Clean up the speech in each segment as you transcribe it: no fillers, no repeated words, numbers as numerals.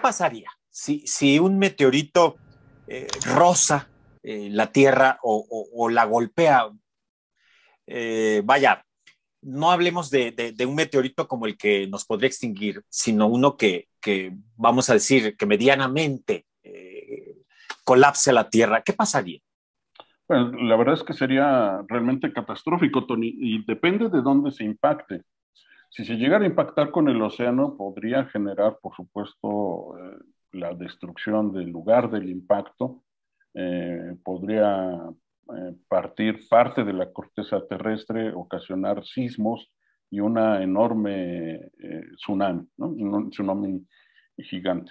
pasaría si un meteorito roza la Tierra o la golpea? Vaya, no hablemos de un meteorito como el que nos podría extinguir, sino uno que vamos a decir, que medianamente colapse la Tierra. ¿Qué pasaría? Bueno, la verdad es que sería realmente catastrófico, Tony, y depende de dónde se impacte. Si se llegara a impactar con el océano, podría generar, por supuesto, la destrucción del lugar del impacto, podría partir parte de la corteza terrestre, ocasionar sismos y una enorme tsunami, ¿no? Un tsunami gigante.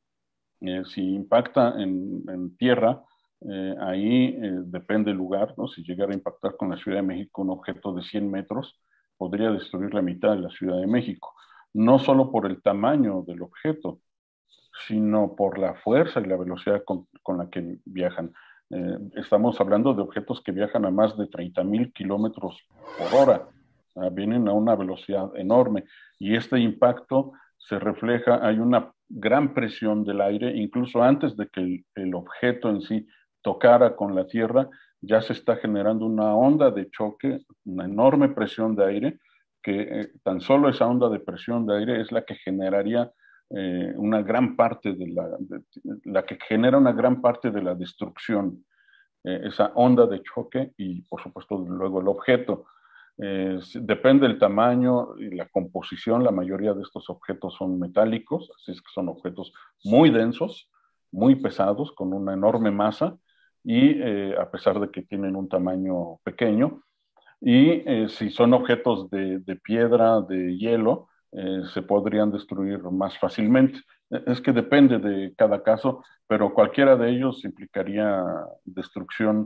Si impacta en tierra, ahí depende el lugar, ¿no? Si llegara a impactar con la Ciudad de México un objeto de 100 metros, podría destruir la mitad de la Ciudad de México. No solo por el tamaño del objeto, sino por la fuerza y la velocidad con la que viajan. Estamos hablando de objetos que viajan a más de 30,000 kilómetros por hora. Vienen a una velocidad enorme y este impacto se refleja, hay una gran presión del aire, incluso antes de que el objeto en sí tocara con la Tierra, ya se está generando una onda de choque, una enorme presión de aire, que tan solo esa onda de presión de aire es la que generaría una gran parte la que genera una gran parte de la destrucción, esa onda de choque y por supuesto luego el objeto. Depende del tamaño y la composición, la mayoría de estos objetos son metálicos, así es que son objetos muy densos, muy pesados, con una enorme masa y a pesar de que tienen un tamaño pequeño, y si son objetos de piedra, de hielo, se podrían destruir más fácilmente. Es que depende de cada caso, pero cualquiera de ellos implicaría destrucción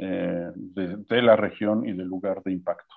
de la región y del lugar de impacto.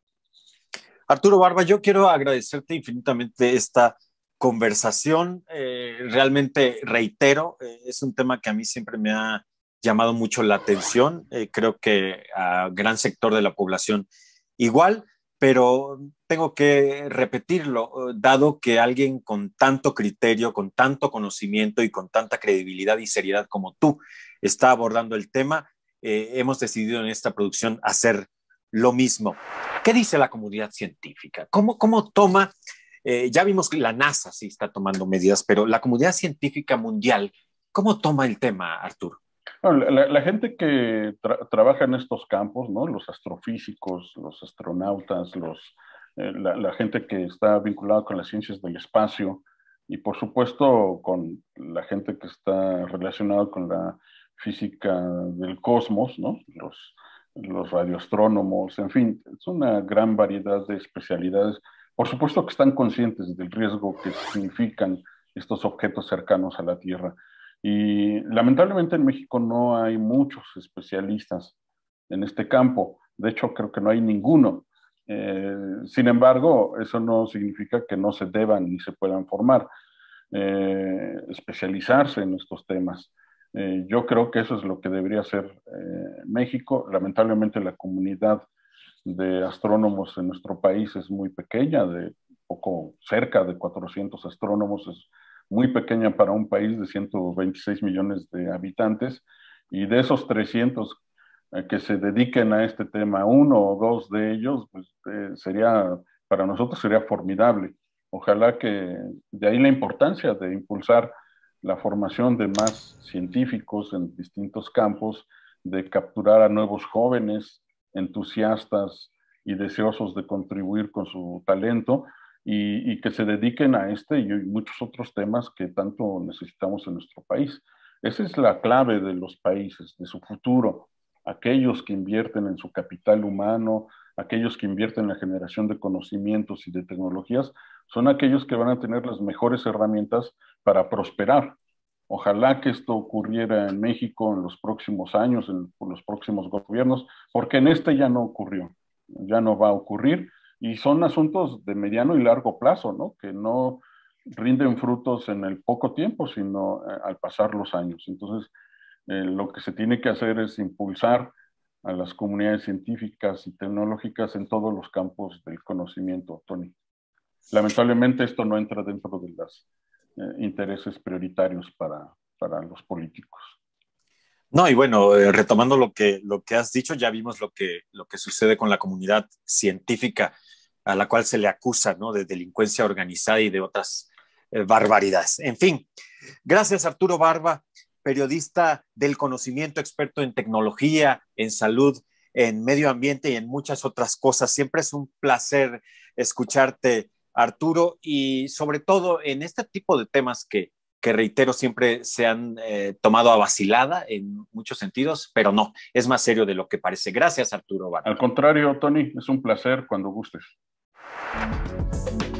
Arturo Barba, yo quiero agradecerte infinitamente esta conversación. Realmente reitero, es un tema que a mí siempre me ha llamado mucho la atención. Creo que a gran sector de la población igual, pero tengo que repetirlo, dado que alguien con tanto criterio, con tanto conocimiento y con tanta credibilidad y seriedad como tú está abordando el tema, hemos decidido en esta producción hacer lo mismo. ¿Qué dice la comunidad científica? ¿Cómo toma? Ya vimos que la NASA sí está tomando medidas, pero la comunidad científica mundial, ¿cómo toma el tema, Arturo? Bueno, la gente que trabaja en estos campos, ¿no? Los astrofísicos, los astronautas, la gente que está vinculada con las ciencias del espacio y por supuesto con la gente que está relacionada con la física del cosmos, ¿no? Los radioastrónomos, en fin, es una gran variedad de especialidades. Por supuesto que están conscientes del riesgo que significan estos objetos cercanos a la Tierra. Y lamentablemente en México no hay muchos especialistas en este campo. De hecho, creo que no hay ninguno. Sin embargo, eso no significa que no se deban ni se puedan formar, especializarse en estos temas. Yo creo que eso es lo que debería hacer México. Lamentablemente la comunidad de astrónomos en nuestro país es muy pequeña, de poco cerca de 400 astrónomos, es muy pequeña para un país de 126 millones de habitantes, y de esos 300 que se dediquen a este tema, uno o dos de ellos, pues para nosotros sería formidable. Ojalá que de ahí la importancia de impulsar la formación de más científicos en distintos campos, de capturar a nuevos jóvenes entusiastas y deseosos de contribuir con su talento y que se dediquen a este y muchos otros temas que tanto necesitamos en nuestro país. Esa es la clave de los países, de su futuro. Aquellos que invierten en su capital humano, aquellos que invierten en la generación de conocimientos y de tecnologías, son aquellos que van a tener las mejores herramientas para prosperar. Ojalá que esto ocurriera en México en los próximos años, por los próximos gobiernos, porque en este ya no ocurrió, ya no va a ocurrir, y son asuntos de mediano y largo plazo, ¿no? Que no rinden frutos en el poco tiempo, sino al pasar los años. Entonces, lo que se tiene que hacer es impulsar a las comunidades científicas y tecnológicas en todos los campos del conocimiento, Tony. Lamentablemente esto no entra dentro de las intereses prioritarios para los políticos. No, y bueno, retomando lo que has dicho, ya vimos lo que sucede con la comunidad científica a la cual se le acusa, ¿no?, de delincuencia organizada y de otras barbaridades. En fin, gracias Arturo Barba, periodista del conocimiento, experto en tecnología, en salud, en medio ambiente y en muchas otras cosas. Siempre es un placer escucharte, Arturo, y sobre todo en este tipo de temas que reitero, siempre se han tomado a vacilada en muchos sentidos, pero no, es más serio de lo que parece. Gracias, Arturo Barba. Al contrario, Tony, es un placer cuando gustes.